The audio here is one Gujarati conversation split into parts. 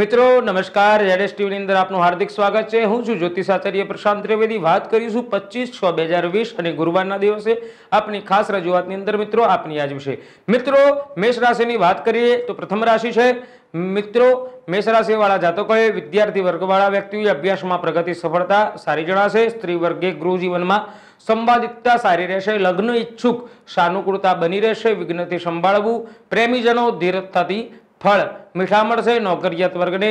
મિત્રો નમસ્કાર, ZS ટીવીની અંદર આપનું હાર્દિક સ્વાગત છે। હું છું જ્યોતિષાચાર્ય પ્રશાંત ત્રિવેદી। વાત કરીશું 25/6/2020 અને ગુરુવારના દિવસે આપની ખાસ રજૂઆતની અંદર મિત્રો આપની આજ વિશે। મિત્રો મેષ રાશિની વાત કરીએ તો પ્રથમ રાશિ છે મિત્રો મેષ રાશિવાળા જાતકોએ વિદ્યાર્થી વર્ગવાળા વ્યક્તિઓએ અભ્યાસમાં પ્રગતિ સફળતા સારી જણાશે। સ્ત્રી વર્ગે ગૃહ જીવનમાં સંવાદિતતા સારી રહેશે। લગ્ન ઈચ્છુક સાનુકૂળતા બની રહેશે। વિઘ્નથી સંભાળવું। પ્રેમીજનો ધીરજતાથી ફળ મીઠા મળશે। નોકરિયાત વર્ગને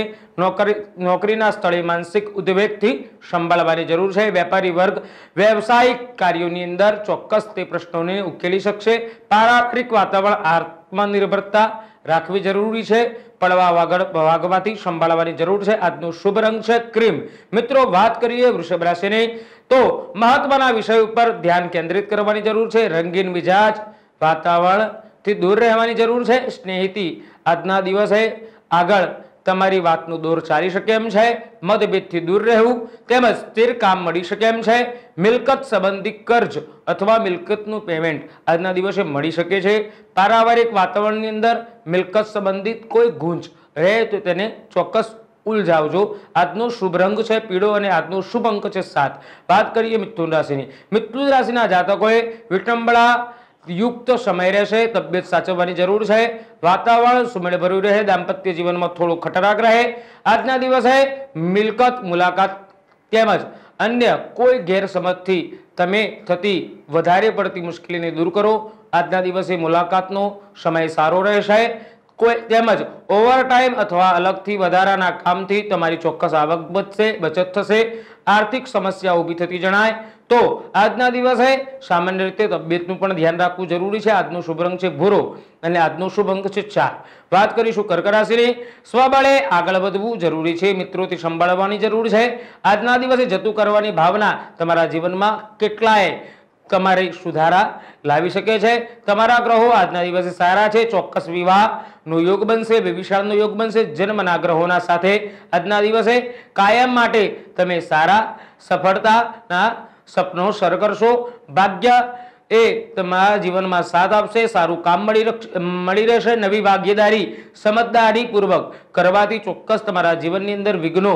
નોકરીના સ્થળે માનસિક ઉદ્વેગથી સંભાળવાની જરૂર છે। વેપારી વર્ગ વ્યવસાયિક કાર્યોની અંદર ચોક્કસ તે પ્રશ્નોને ઉકેલી શકશે। પારિવારિક વાતાવરણ આત્મનિર્ભરતા રાખવી જરૂરી છે। પડવા વાગવાથી સંભાળવાની જરૂર છે। આજનો શુભ રંગ છે ક્રીમ। મિત્રો વાત કરીએ વૃષભ રાશિની તો મહત્વના વિષય ઉપર ધ્યાન કેન્દ્રિત કરવાની જરૂર છે। રંગીન મિજાજ વાતાવરણથી દૂર રહેવાની જરૂર છે। સ્નેહિતી આજના દિવસે આગળ તમારી વાતનું દોર ચાલી શકે એમ છે। મતભેદથી દૂર રહેવું તેમજ સ્થિર કામ મળી શકે એમ છે। મિલકત સંબંધી કર્જ અથવા મિલકતનું પેમેન્ટ આજના દિવસે મળી શકે છે। પારિવારિક વાતાવરણની અંદર મિલકત સંબંધિત કોઈ ગૂંચ રહે તો તેને ચોક્કસ ઉલઝાવજો। આજનો શુભ રંગ છે પીળો અને આજનો શુભ અંક છે 7। વાત કરીએ મિથુન રાશિની। મિથુન રાશિના જાતકોએ વિટંબણા યુક્ત સમય રહેશે। તબિયત સાચવવાની જરૂર છે। વાતાવરણ સુમેળભર્યું રહે। દાંપત્ય જીવનમાં થોડો ખટરાક રહે। આજના દિવસે મિલકત મુલાકાત તેમજ અન્ય કોઈ ગેરસમજથી તમે થતી વધારે પડતી મુશ્કેલીને દૂર કરો। આજના દિવસે મુલાકાતનો સમય સારો રહેશે। કોઈ તેમજ ઓવરટાઈમ અથવા અલગથી વધારાના કામથી તમારી ચોક્કસ આવક બચત થશે। આર્થિક સમસ્યા ઊભી થતી જણાય તો આજના દિવસે સામાન્ય રીતે તબિયતનું પણ ધ્યાન રાખવું જરૂરી છે। આજનો શુભ રંગ છે ભૂરો અને આજનો શુભ અંક છે 4। વાત કરીશું કર્ક રાશિની। સ્વબળે આગળ વધવું જરૂરી છે। મિત્રોથી સંભાળવાની જરૂર છે। આજના દિવસે જતું કરવાની ભાવના તમારા જીવનમાં કેટલાય તમારી સુધારા લાવી શકે છે। તમારા ગ્રહો આજના દિવસે સારા છે। ચોક્કસ વિવાહનો યોગ બનશે। વ્યભિચારનો યોગ બનશે। જન્મના ગ્રહોના સાથે આજના દિવસે કાયમ માટે તમે સારા સફળતાના સપનો સર કરશો। ભાગ્ય એ તમારા જીવનમાં સાથ આપશે। સારું કામ મળી રહેશે। નવી ભાગીદારી સમજદારીપૂર્વક કરવાથી ચોક્કસ તમારા જીવનની અંદર વિઘ્નો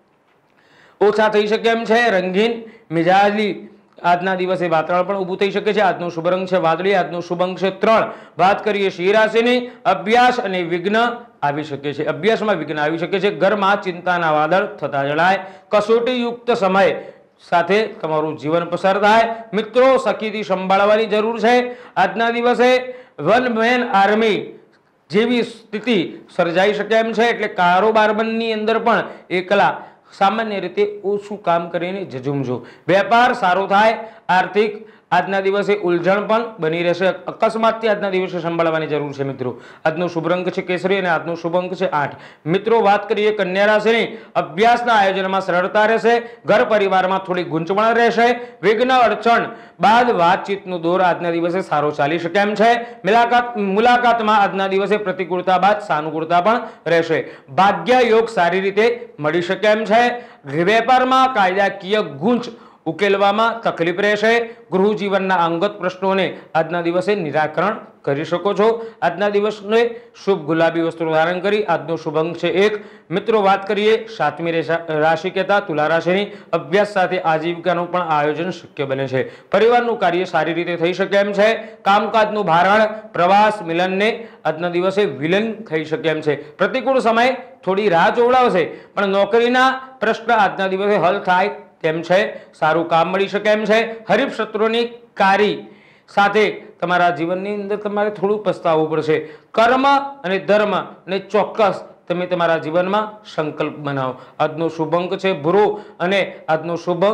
ઓછા થઈ શકે એમ છે। રંગીન મિજાજી આજના દિવસે વાતાવરણ પણ ઊભું થઈ શકે છે। આજનો શુભ રંગ છે વાદળી। આજનો શુભ અંક છે 3। વાત કરીએ સિંહ રાશિની। અભ્યાસ અને વિઘ્ન આવી શકે છે। અભ્યાસમાં વિઘ્ન આવી શકે છે। ઘરમાં ચિંતાના વાદળ થતા જણાય। કસોટી યુક્ત સમય સાથે તમારું જીવન પસાર થાય। મિત્રો સખીથી સંભાળવાની જરૂર છે। આજના દિવસે વન મેન આર્મી જેવી સ્થિતિ સર્જાઈ શકે એમ છે। એટલે કારોબારની અંદર પણ એકલા સામાન્ય રીતે ઓછું કામ કરીને ઝઝૂમજો। વેપાર સારો થાય। આર્થિક આજના દિવસે ઉલઝણ પણ બની રહેશે। અકસ્માતથી આજના દિવસે સંભાળવાની જરૂર છે। મિત્રો આજનો શુભ રંગ છે કેસરી અને આજનો શુભ અંક છે 8। મિત્રો વાત કરીએ કન્યા રાશિની। અભ્યાસના આયોજનમાં સરળતા રહેશે। ઘર પરિવારમાં થોડી ગૂંચવણ રહેશે। વિઘ્ન અડચણ બાદ વાતચીતનો દોર આજના દિવસે સારો ચાલી શકે એમ છે। મુલાકાતમાં આજના દિવસે પ્રતિકૂળતા બાદ સાનુકૂળતા પણ રહેશે। ભાગ્ય યોગ સારી રીતે મળી શકે એમ છે। વેપારમાં કાયદાકીય ગૂંચ ઉકેલવામાં તકલીફ રહેશે। ગૃહ જીવનના અંગત પ્રશ્નોને આજના દિવસે નિરાકરણ કરી શકો છો। આજના દિવસને શુભ ગુલાબી વસ્ત્રો ધારણ કરી આજનો શુભ અંક છે 1। મિત્રો વાત કરીએ 7મી રાશિ કહેતા તુલા રાશિની। અભ્યાસ સાથે આજીવિકાનું પણ આયોજન શક્ય બને છે। પરિવારનું કાર્ય સારી રીતે થઈ શકે એમ છે। કામકાજનું ભારણ પ્રવાસ મિલનને આજના દિવસે વિલન થઈ શકે એમ છે। પ્રતિકૂળ સમય થોડી રાહ જોવડાવશે પણ નોકરીના પ્રશ્ન આજના દિવસે હલ થાય તેમ છે। સારું કામ મળી શકે એમ છે। હરીફ શત્રુની કારી સાથે તમારા જીવનની અંદર તમારે થોડું પસ્તાવવું પડશે। કર્મ અને ધર્મ ને ચોક્કસ તમે તમારા જીવનમાં સંકલ્પ બનાવો। આજનો શુભ અંક છે ભૂરો અને આજનો શુભ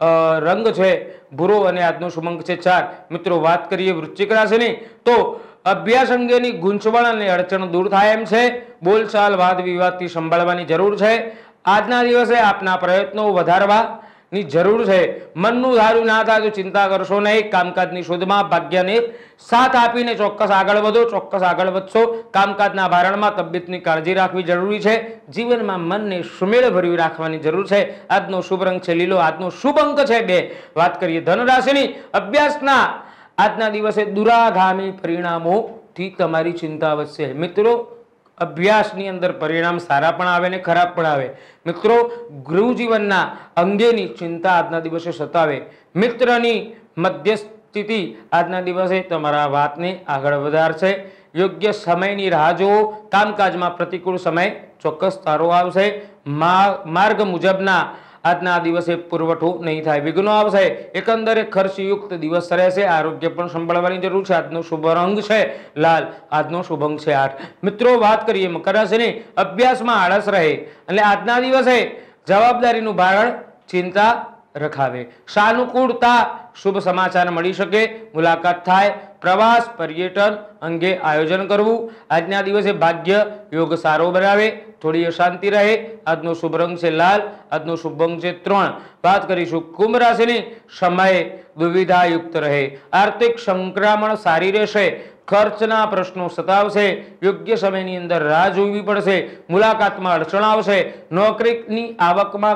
રંગ છે ભૂરો અને આજનો શુભ અંક છે 4। મિત્રો વાત કરીએ વૃશ્ચિક રાશિની તો અભ્યાસ અંગેની ગૂંચવણ અને અડચણ દૂર થાય એમ છે। બોલચાલ વાદ વિવાદથી સંભાળવાની જરૂર છે। આજના દિવસે આપના પ્રયત્નો વધારવાની જરૂર છે। મનનું ધાર્યું ના થાય તો ચિંતા કરશો નહીં। કામકાજની શોધમાં ભાગ્યને સાથ આપીને ચોક્કસ આગળ વધો। ચોક્કસ આગળ વધશો। કામકાજના ભારણમાં તબિયતની કાળજી રાખવી જરૂરી છે। જીવનમાં મનને સુમેળભર્યું રાખવાની જરૂર છે। આજનો શુભ રંગ છે લીલો। આજનો શુભ અંક છે 2। વાત કરીએ ધન રાશિની। અભ્યાસના આજના દિવસે દુરાગામી પરિણામોથી તમારી ચિંતા વધશે। મિત્રો अभ्यासनी अंदर परिणाम सारा पण आवे ने खराब पण आवे। मित्रों, गृह जीवनना अंगेनी चिंता आजना दिवसे सतावे। मित्रनी मध्यस्थिति आजना दिवसे तमारा वातने आगळ वधारशे। योग्य समयनी राह जोવો। कामकाजमां प्रतिकूल समय ચોક્કસ તારો આવશે। मार्ग मुजबना આજના દિવસે પુરવઠો નહીં થાય, વિઘ્નો આવશે। એકંદરે ખર્ચયુક્ત દિવસ રહેશે। આરોગ્ય પણ સંભાળવાની જરૂર છે। આજનો શુભ રંગ છે લાલ, આજનો શુભ અંક છે 8। મિત્રો, વાત કરીએ મકર રાશિની। અભ્યાસમાં આળસ રહે એટલે આજના દિવસે જવાબદારીનું ભારણ ચિંતા રખાવે। સાનુકૂળતા શુભ સમાચાર મળી શકે, મુલાકાત થાય। પ્રવાસ पर्यटन अंगे आयोजन करवू। आजना दिवसे भाग्य योग सारो बनावे, थोड़ी अशांति रहे। आजनो शुभ रंग से लाल, आजनो शुभ अंक से 3। बात करीशुं कुंभ राशिनी। समय दुविधा युक्त रहे, आर्थिक संक्रमण सारी रहेशे। खर्चना प्रश्नों सतावशे, योग्य समयनी अंदर राह जोवी पड़शे। मुलाकातमां अड़चण आवशे। नौकरीनी आवकमां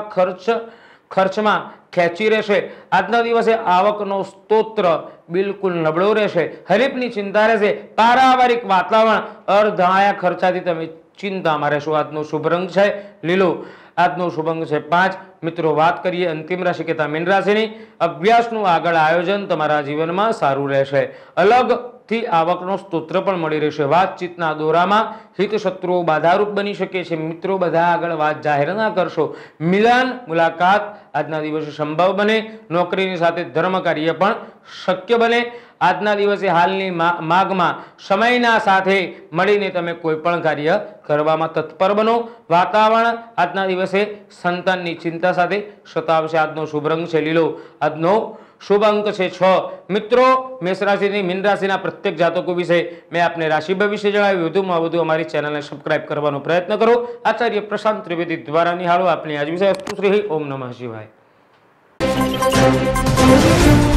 खर्चमां खेची रहेशे। आजना दिवसे आवकनो स्तोत्र बिल्कुल नबळो रहेशे। हरीफनी चिंता रहेशे। पारिवारिक वातावरण अर्धाया खर्चाथी तमे चिंतामां रहेशो। आजनो शुभ रंग छे लीलो, आजनो शुभ अंक छे 5। मित्रों, बात करिए अंतिम राशि केता मीन राशिनी। अभ्यासनुं आगळ आयोजन तमारा जीवनमां सारुं रहेशे। अलगथी आवकनो स्तोत्र पण मळी रहेशे। वातचीतना दोरामां हित शत्रुओ बाधारूप बनी शके छे। मित्रों, बधा आगळ वात जाहेर न करशो। मिलन मुलाकात आजना दिवसे संभव बने। नौकरीनी साथे धर्म कार्य पण शक्य बने। आजना दिवसे हालनी मागमां समयना साथे मळीने तमे कोईपण कार्य करवामां तत्पर बनो। वातावरण आजना दिवसे संताननी चिंता साथे सतावशे। आजनो शुभ रंग छे लीलो, आजनो शुभ अंक छे 6। मित्रों, मेष राशि मीन राशि प्रत्येक जातकों विषय मैं आपने राशि भविष्य जणाव्युं। વધુમાં વધુ અમારી ચેનલને સબસ્ક્રાઇબ કરવાનો પ્રયત્ન કરો। આચાર્ય પ્રશાંત ત્રિવેદી દ્વારા નિહાળો આપની આજ વિષય. અસ્તુ શ્રી ઓમ નમઃ શિવાય।